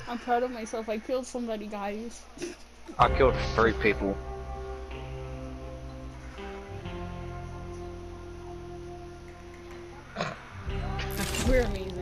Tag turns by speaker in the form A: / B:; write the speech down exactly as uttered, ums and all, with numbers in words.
A: I'm proud of myself. I killed somebody, guys.
B: I killed three people.
A: We're amazing.